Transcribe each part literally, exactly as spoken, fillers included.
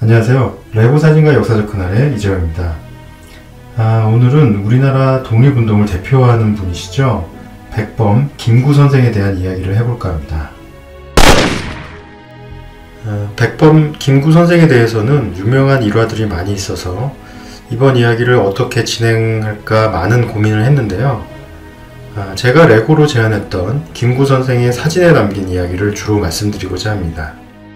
안녕하세요. 레고 사진과 역사적 그날의 이재호입니다. 아, 오늘은 우리나라 독립운동을 대표하는 분이시죠. 백범 김구 선생에 대한 이야기를 해볼까 합니다. 아, 백범 김구 선생에 대해서는 유명한 일화들이 많이 있어서 이번 이야기를 어떻게 진행할까 많은 고민을 했는데요. 아, 제가 레고로 제안했던 김구 선생의 사진에 담긴 이야기를 주로 말씀드리고자 합니다.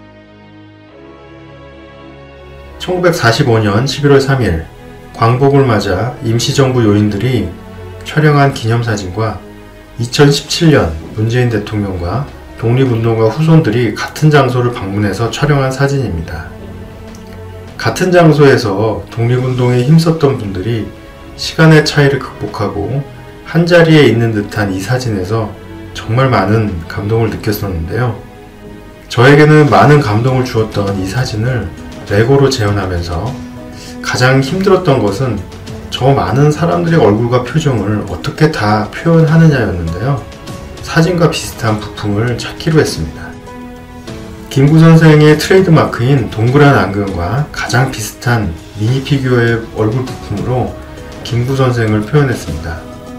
천구백사십오 년 십일월 삼일 광복을 맞아 임시정부 요인들이 촬영한 기념사진과 이천십칠 년 문재인 대통령과 독립운동가 후손들이 같은 장소를 방문해서 촬영한 사진입니다. 같은 장소에서 독립운동에 힘썼던 분들이 시간의 차이를 극복하고 한자리에 있는 듯한 이 사진에서 정말 많은 감동을 느꼈었는데요. 저에게는 많은 감동을 주었던 이 사진을 레고로 재현하면서 가장 힘들었던 것은 저 많은 사람들의 얼굴과 표정을 어떻게 다 표현하느냐였는데요. 사진과 비슷한 부품을 찾기로 했습니다. 김구 선생의 트레이드마크인 동그란 안경과 가장 비슷한 미니 피규어의 얼굴 부품으로 김구 선생을 표현했습니다.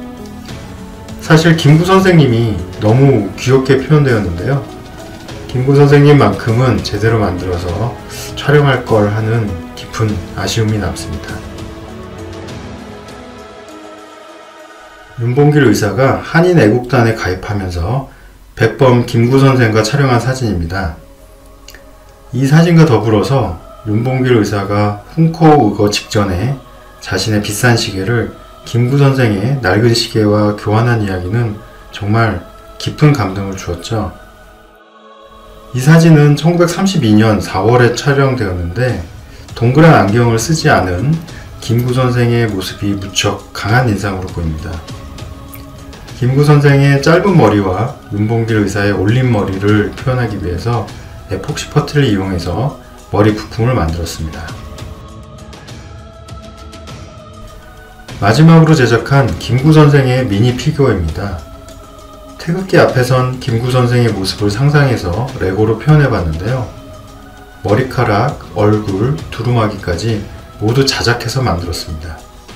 사실 김구 선생님이 너무 귀엽게 표현되었는데요. 김구 선생님만큼은 제대로 만들어서 촬영할 걸 하는 깊은 아쉬움이 남습니다. 윤봉길 의사가 한인애국단에 가입하면서 백범 김구 선생과 촬영한 사진입니다. 이 사진과 더불어서 윤봉길 의사가 훈커 의거 직전에 자신의 비싼 시계를 김구 선생의 낡은 시계와 교환한 이야기는 정말 깊은 감동을 주었죠. 이 사진은 천구백삼십이 년 사월에 촬영되었는데 동그란 안경을 쓰지 않은 김구 선생의 모습이 무척 강한 인상으로 보입니다. 김구 선생의 짧은 머리와 윤봉길 의사의 올린 머리를 표현하기 위해서 에폭시 퍼트를 이용해서 머리 부품을 만들었습니다. 마지막으로 제작한 김구 선생의 미니 피규어입니다. 태극기 앞에선 김구 선생의 모습을 상상해서 레고로 표현해봤는데요. 머리카락, 얼굴, 두루마기까지 모두 자작해서 만들었습니다.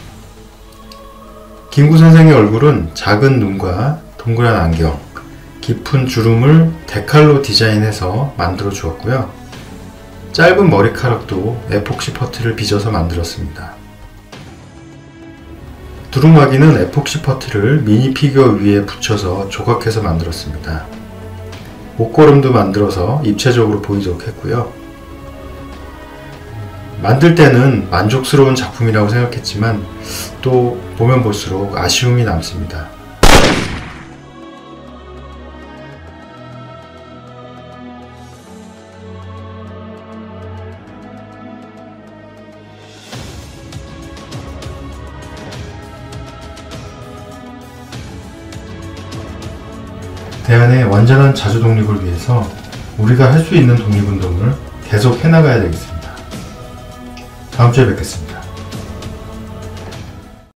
김구 선생의 얼굴은 작은 눈과 동그란 안경, 깊은 주름을 데칼로 디자인해서 만들어 주었고요. 짧은 머리카락도 에폭시 퍼트를 빚어서 만들었습니다. 두루마기는 에폭시 퍼트를 미니 피규어 위에 붙여서 조각해서 만들었습니다. 목걸음도 만들어서 입체적으로 보이도록 했고요. 만들 때는 만족스러운 작품이라고 생각했지만 또 보면 볼수록 아쉬움이 남습니다. 대한의 완전한 자주 독립을 위해서 우리가 할 수 있는 독립운동을 계속 해나가야 되겠습니다. 다음 주에 뵙겠습니다.